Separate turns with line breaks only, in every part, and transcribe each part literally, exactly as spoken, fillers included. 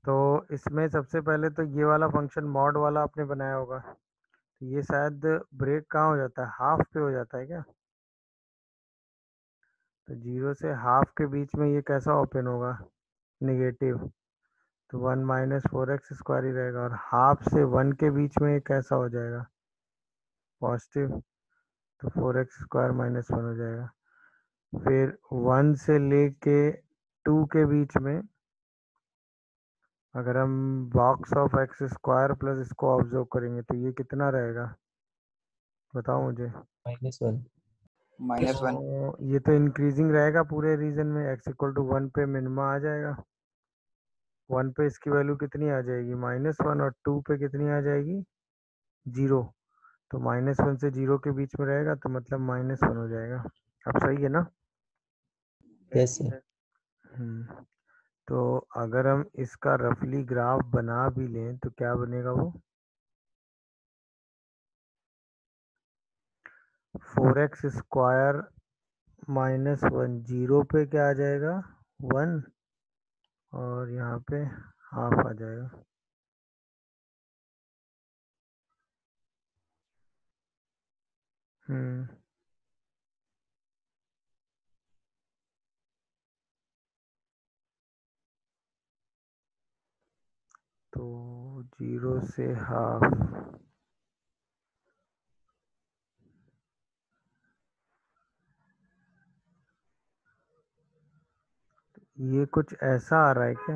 तो इसमें सबसे पहले तो ये वाला फंक्शन मॉड वाला आपने बनाया होगा, तो ये शायद ब्रेक कहाँ हो जाता है, हाफ पे हो जाता है क्या? तो जीरो से हाफ के बीच में ये कैसा ओपन होगा, निगेटिव, तो one minus four X square ही रहेगा। और हाफ से वन के बीच में ये कैसा हो जाएगा, पॉजिटिव, तो four X square minus one हो जाएगा। फिर वन से लेके टू के बीच में अगर हम box of X square plus इसको ऑब्जर्व करेंगे तो ये कितना रहेगा, बताओ मुझे।
Minus one.
Minus one.
तो ये तो इंक्रीजिंग रहेगा पूरे रीजन में, एक्स इक्वल टू वन पे मिनिमा आ जाएगा। वन पे इसकी वैल्यू कितनी आ जाएगी, माइनस वन, और टू पे कितनी आ जाएगी, जीरो। तो माइनस वन से जीरो के बीच में रहेगा तो मतलब माइनस वन हो जाएगा। अब सही है ना?
Yes sir.
हम्म तो अगर हम इसका रफली ग्राफ बना भी लें तो क्या बनेगा वो, four X square minus one, zero पे क्या आ जाएगा, वन, और यहाँ पे हाफ आ जाएगा। हम्म तो जीरो से हाफ, ये कुछ ऐसा आ रहा है क्या,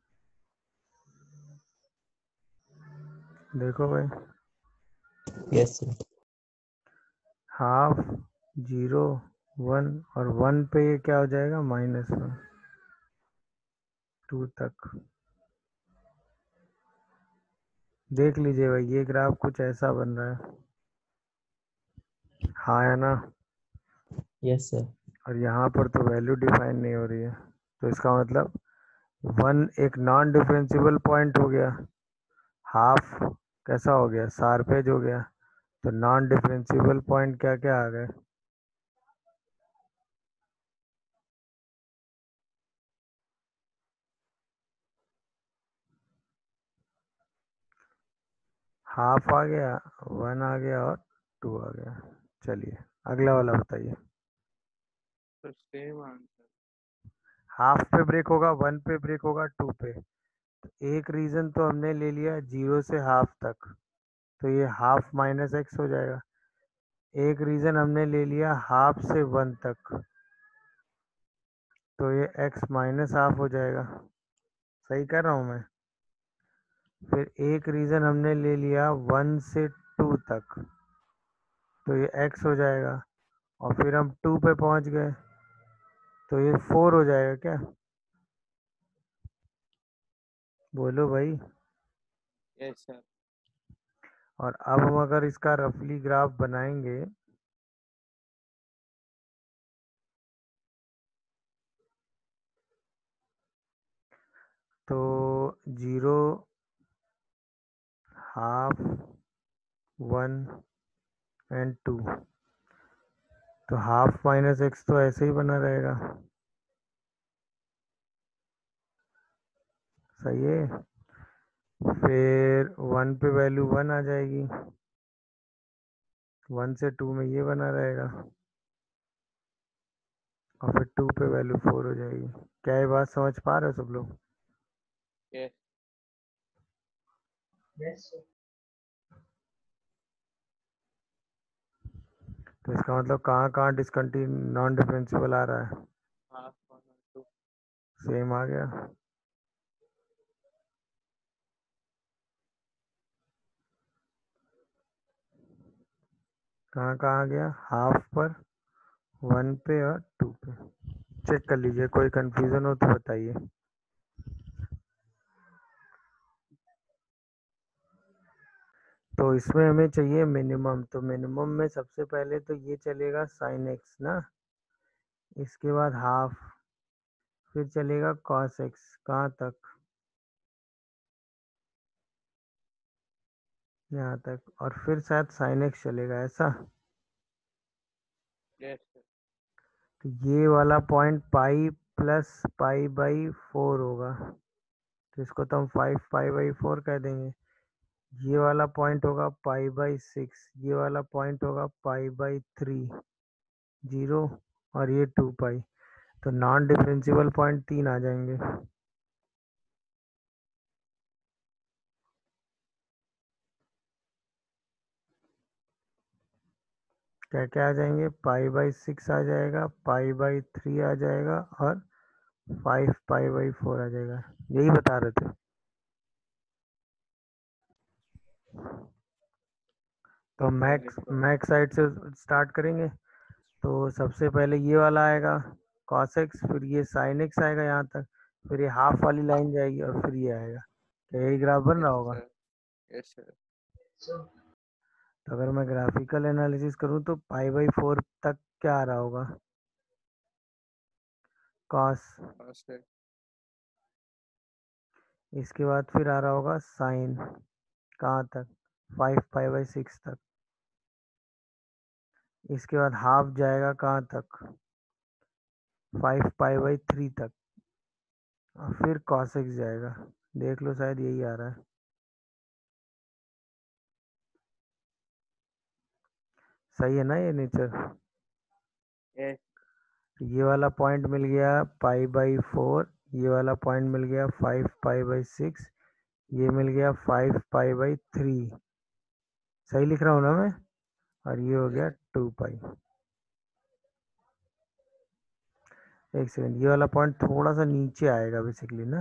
देखो भाई,
yes sir.
Half, zero, one, और वन पे ये क्या हो जाएगा, माइनस वन, टू तक। देख लीजिए भाई, ये ग्राफ कुछ ऐसा बन रहा है, हाँ है ना?
Yes sir.
और यहाँ पर तो वैल्यू डिफाइन नहीं हो रही है, तो इसका मतलब वन एक नॉन डिफरेंशिएबल पॉइंट हो गया, हाफ कैसा हो गया, शार्पेज हो गया, तो नॉन डिफरेंशिएबल पॉइंट क्या क्या आ गए, हाफ आ गया, वन आ गया, और टू आ गया। चलिए अगला वाला बताइए।
तो सेम आंसर।
हाफ पे ब्रेक होगा, वन पे ब्रेक होगा, टू पे। एक रीजन तो हमने ले लिया जीरो से हाफ तक, तो ये हाफ माइनस एक्स हो जाएगा। एक रीजन हमने ले लिया हाफ से वन तक, तो ये एक्स माइनस हाफ हो जाएगा। सही कर रहा हूँ मैं? फिर एक रीजन हमने ले लिया वन से टू तक, तो ये एक्स हो जाएगा। और फिर हम टू पे पहुंच गए तो ये फोर हो जाएगा क्या, बोलो भाई।
Yes sir.
और अब हम अगर इसका रफली ग्राफ बनाएंगे तो zero, half, one and two, तो हाफ माइनस एक्स तो ऐसे ही बना रहेगा, सही है। फिर वन पे वैल्यू वन आ जाएगी, वन से टू में ये बना रहेगा, और फिर टू पे वैल्यू फोर हो जाएगी। क्या ये बात समझ पा रहे हो सब लोग?
यस।
Yes sir.
तो इसका मतलब कहाँ कहाँ डिसकंटिन्यू नॉन डिफरेंशिएबल आ रहा है,
हाफ वन और टू।
सेम आ गया। कहाँ कहाँ आ गया, हाफ पर, वन पे, और टू पे। चेक कर लीजिए, कोई कंफ्यूजन हो तो बताइए। तो इसमें हमें चाहिए मिनिमम, तो मिनिमम में सबसे पहले तो ये चलेगा साइन एक्स ना, इसके बाद हाफ, फिर चलेगा कॉस एक्स, कहाँ तक, यहाँ तक, और फिर शायद साइन एक्स चलेगा, ऐसा।
Yes sir.
तो ये वाला point pi plus pi by four होगा, तो इसको तो हम फाइव पाई बाई फोर कह देंगे। ये वाला पॉइंट होगा पाई बाई सिक्स, ये वाला पॉइंट होगा पाई बाई थ्री, जीरो, और ये टू पाई। तो नॉन डिफरेंशिएबल पॉइंट तीन आ जाएंगे। क्या क्या आ जाएंगे? पाई बाई सिक्स आ जाएगा, पाई बाई थ्री आ जाएगा, और फाइव पाई बाई फोर आ जाएगा। यही बता रहे थे। तो मैक्स मैक्स साइड से स्टार्ट करेंगे। तो सबसे पहले ये वाला आएगा cos x, फिर ये sin x आएगा यहाँ तक, फिर ये हाफ वाली लाइन जाएगी, और फिर ये आएगा। क्या यही ग्राफ बन रहा होगा?
Yes sir.
तो अगर मैं ग्राफिकल एनालिसिस करूँ तो पाई बाई फोर तक क्या आ रहा होगा? cos,
सर
इसके बाद फिर आ रहा होगा sin, कहाँ तक? फाइव पाई बाई सिक्स तक। इसके बाद हाफ जाएगा कहाँ तक? फाइव पाई बाई थ्री तक, और फिर cos x जाएगा। देख लो, शायद यही आ रहा है। सही है ना ये नेचर?
यस
ये वाला पॉइंट मिल गया पाई बाई फोर, ये वाला पॉइंट मिल गया फाइव पाई बाई सिक्स, ये मिल गया फाइव पाई बाई थ्री। सही लिख रहा हूँ ना मैं? और ये हो गया टू पाई। एक सेकंड, ये वाला पॉइंट थोड़ा सा नीचे आएगा बेसिकली ना।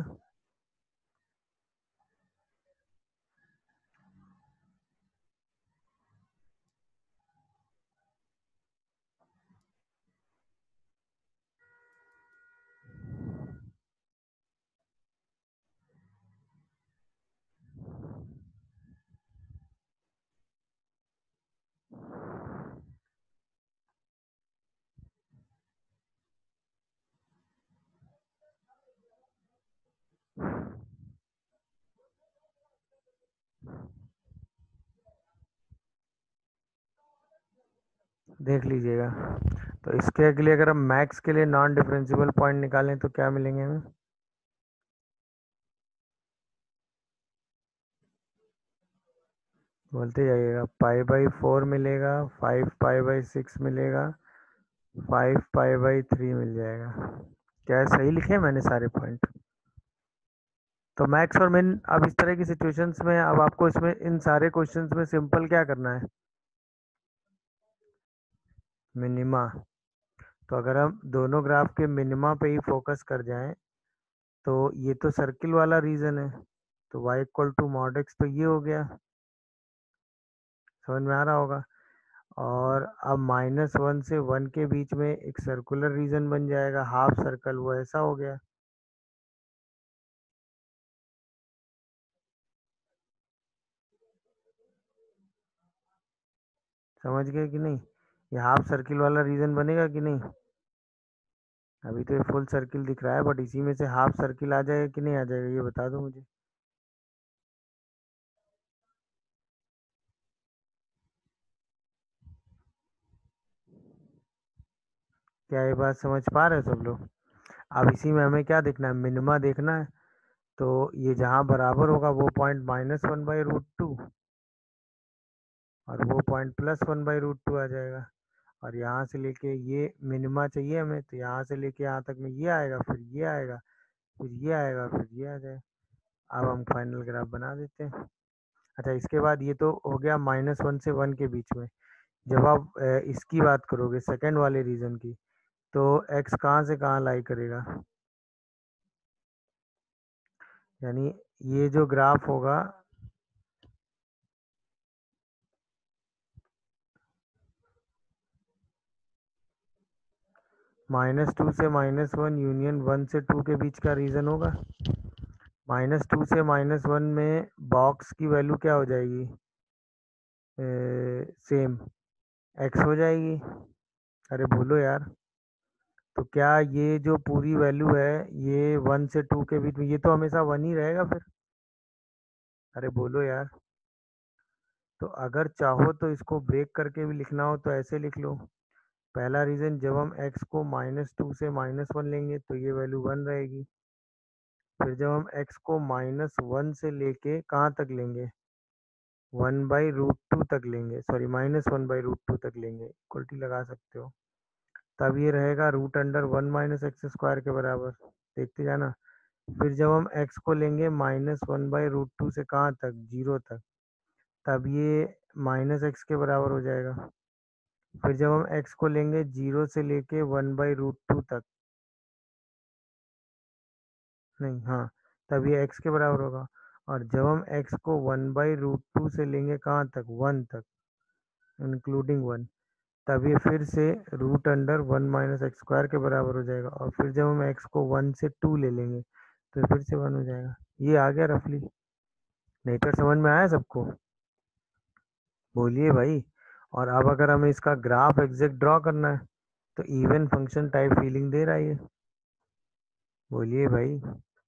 देख लीजिएगा। तो इसके लिए अगर हम मैक्स के लिए नॉन डिफरेंशिएबल पॉइंट निकालें तो क्या मिलेंगे हमें? बोलते जाइएगा। पाई बाई फोर मिलेगा, फाइव पाई बाई सिक्स मिलेगा, फाइव पाई बाई थ्री मिल जाएगा। क्या सही लिखे मैंने सारे पॉइंट? तो मैक्स और मिन, अब इस तरह की सिचुएशंस में अब आपको इसमें इन सारे क्वेश्चंस में सिंपल क्या करना है? मिनिमा। तो अगर हम दोनों ग्राफ के मिनिमा पे ही फोकस कर जाएं तो ये तो सर्किल वाला रीजन है, तो y equal to mod x, तो ये हो गया। समझ में आ रहा होगा? और अब माइनस वन से वन के बीच में एक सर्कुलर रीजन बन जाएगा, हाफ सर्कल, वो ऐसा हो गया। समझ गए कि नहीं? ये हाफ सर्किल वाला रीजन बनेगा कि नहीं? अभी तो ये फुल सर्किल दिख रहा है, बट इसी में से हाफ सर्किल आ जाएगा कि नहीं आ जाएगा, ये बता दो मुझे। क्या ये बात समझ पा रहे हो सब लोग? अब इसी में हमें क्या देखना है? मिनिमा देखना है। तो ये जहाँ बराबर होगा वो point minus one by root two, और वो point plus one by root two आ जाएगा। और यहाँ से लेके ये मिनिमा चाहिए हमें, तो यहाँ से लेके यहाँ तक में ये आएगा, फिर ये आएगा, फिर ये आएगा, फिर ये आ जाए। अब हम फाइनल ग्राफ बना देते हैं। अच्छा, इसके बाद ये तो हो गया माइनस वन से वन के बीच में। जब आप अ, इसकी बात करोगे सेकेंड वाले रीजन की, तो एक्स कहाँ से कहाँ लाई करेगा? यानी ये जो ग्राफ होगा, माइनस टू से माइनस वन यूनियन वन से टू के बीच का रीजन होगा। माइनस टू से माइनस वन में बॉक्स की वैल्यू क्या हो जाएगी? सेम, एक्स हो जाएगी। अरे बोलो यार। तो क्या ये जो पूरी वैल्यू है ये वन से टू के बीच में, ये तो हमेशा वन ही रहेगा फिर? अरे बोलो यार। तो अगर चाहो तो इसको ब्रेक करके भी लिखना हो तो ऐसे लिख लो। पहला रीजन, जब हम x को माइनस टू से माइनस वन लेंगे तो ये वैल्यू वन रहेगी। फिर जब हम x को माइनस वन से लेके कहाँ तक लेंगे, वन बाई रूट टू तक लेंगे, sorry minus one by root two तक लेंगे, इक्वलिटी लगा सकते हो, तब ये रहेगा root under one minus x square के बराबर। देखते जाना। फिर जब हम x को लेंगे minus one by root two से कहाँ तक, जीरो तक, तब ये माइनस एक्स के बराबर हो जाएगा। फिर जब हम x को लेंगे जीरो से लेके वन बाई रूट टू तक, नहीं हाँ, तब ये x के बराबर होगा। और जब हम x को वन बाई रूट टू से लेंगे कहाँ तक, वन तक इंक्लूडिंग वन, तब ये फिर से root under one minus x square के बराबर हो जाएगा। और फिर जब हम x को वन से टू ले लेंगे तो फिर से वन हो जाएगा। ये आ गया रफली, नहीं तो समझ में आया सबको, बोलिए भाई। और अब अगर हमें इसका ग्राफ एग्जैक्ट ड्रॉ करना है तो इवन फंक्शन टाइप फीलिंग दे रहा है ये, बोलिए भाई।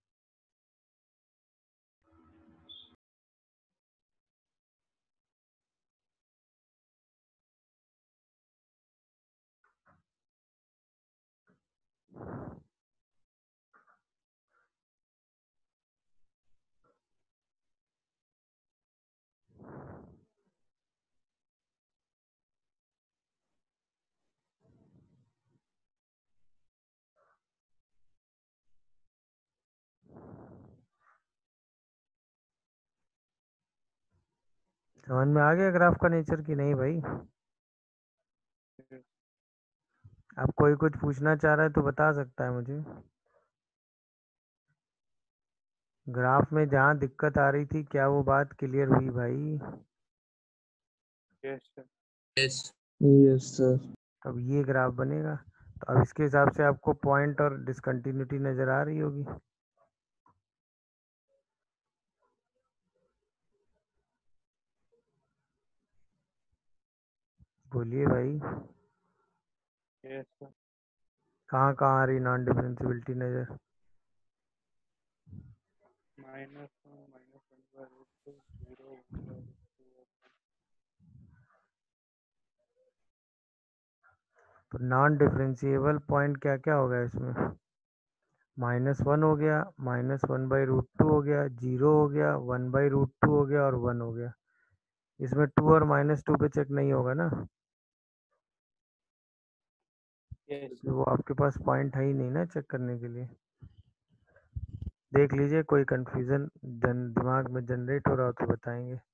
समझ में आ गया ग्राफ का नेचर की नहीं भाई?
yes,
अब कोई कुछ पूछना चाह रहा है तो बता सकता है मुझे। ग्राफ में जहाँ दिक्कत आ रही थी क्या वो बात क्लियर हुई भाई?
yes, sir.
Yes. Yes, sir.
अब ये ग्राफ बनेगा तो अब इसके हिसाब से आपको पॉइंट और डिसकंटिन्यूटी नजर आ रही होगी। बोलिए भाई,
Yes, sir.
कहाँ कहाँ आ रही नॉन डिफरेंशियबिलिटी नजर?
Minus one, minus one by root two, zero, one by root two.
तो नॉन डिफरेंशिएबल पॉइंट क्या क्या हो गया इसमें? माइनस वन हो गया, minus one by root two हो गया, जीरो हो गया, वन बाई रूट टू हो गया और वन हो गया। इसमें टू और माइनस टू पे चेक नहीं होगा ना,
Yes,
क्योंकि वो आपके पास पॉइंट है ही नहीं ना चेक करने के लिए। देख लीजिए कोई कंफ्यूजन दिमाग में जनरेट हो रहा हो तो बताएंगे।